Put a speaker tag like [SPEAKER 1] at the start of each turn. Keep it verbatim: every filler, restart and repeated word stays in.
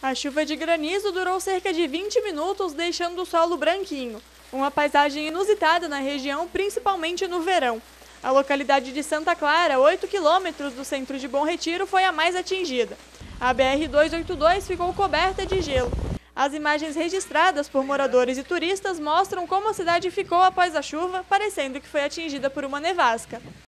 [SPEAKER 1] A chuva de granizo durou cerca de vinte minutos, deixando o solo branquinho. Uma paisagem inusitada na região, principalmente no verão. A localidade de Santa Clara, oito quilômetros do centro de Bom Retiro, foi a mais atingida. A B R duzentos e oitenta e dois ficou coberta de gelo. As imagens registradas por moradores e turistas mostram como a cidade ficou após a chuva, parecendo que foi atingida por uma nevasca.